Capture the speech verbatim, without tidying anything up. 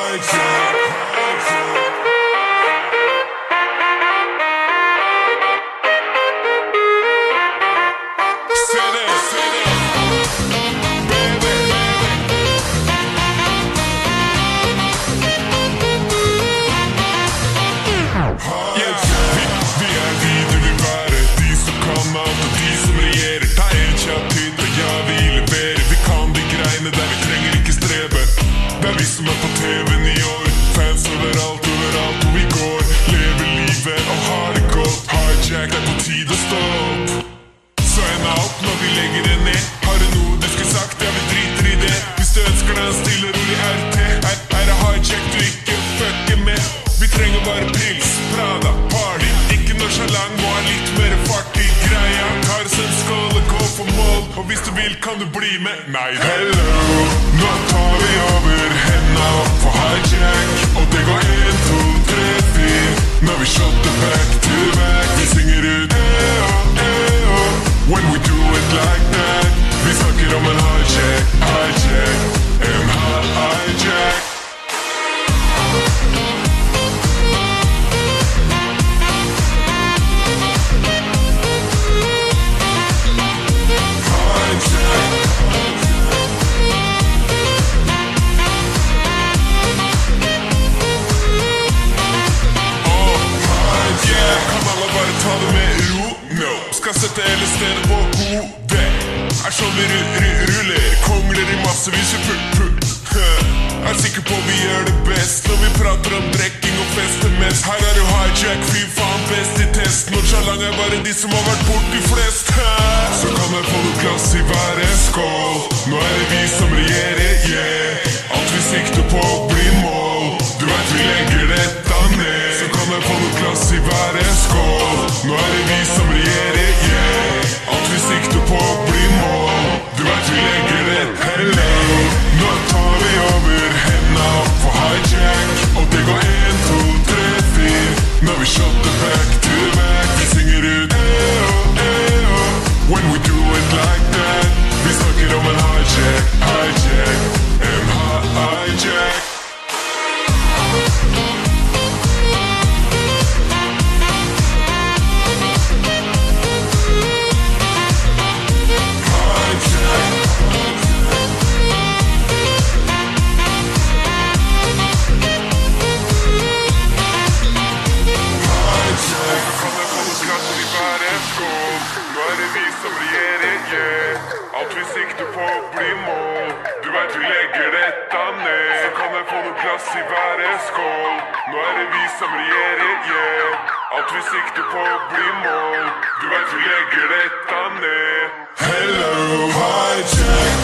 Hijack. Say that, say that. Baby, baby. Hijack. Vi, vi er de du vil være, de som kan alt og de som regjerer. Ta en kjapp hit og ja, vi leverer. Vi kan de greiene der vi trenger ikke strebe. Det er vi som er på T V-en i år. Fans overalt, overalt hvor vi går. Lever livet og har det godt. Hijack, det er på tide å stå opp. Så en opp når vi legger det ned. Har du noe du skulle sagt? Ja, vi driter i det. Hvis du ønsker deg en stille, rolig R T, her, her er hijack du ikke fucker med. Vi trenger bare pils, Prada, party. Ikke nonchalant, må ha litt mer fart i greia. Tar oss en skål og gå for mål. Og hvis du vil kan du bli med. Nei, hello, nå tar vi over henda for hijack. Og det går en, to, tre, fire. Når vi shotter back to back. Vi synger ut eo, eo. When we do it like that. Vi snakker om en hijack, hijack. En hijack. Ta det med ro, no. Skal sette hele stedet på hodet. Er sånn vi ruller, kongler i massevis i pull-pull. Er sikker på vi gjør det best når vi prater om drekking og fester mest. Her er du hijack, fy faen best i test. Nonchalant er bare de som har vært borti flest. Så kan jeg få noe glass i hver skål. Nå er det vi som regjerer, yeah. Alt vi sikter på blir mål. Du vet vi legger dette ned. Så kan jeg få noe glass i hver skål. Nå er det vi som regjerer, yeah. Alt vi sikter på blir mål. Du vet vi legger dette hello. Nå tar vi over henda for hijack. Og det går en, to, tre, fire. Når vi shotter back to back. Vi synger ut eo, eo. When we do it like that. Vi snakker om en hijack, hijack. En hijack. Alt vi sikter på blir mål. Du vet vi legger dette ned. Så kan jeg få noe glass i hver skål. Nå er det vi som regjerer, yeah. Alt vi sikter på blir mål. Du vet vi legger dette ned. Hello, hijack.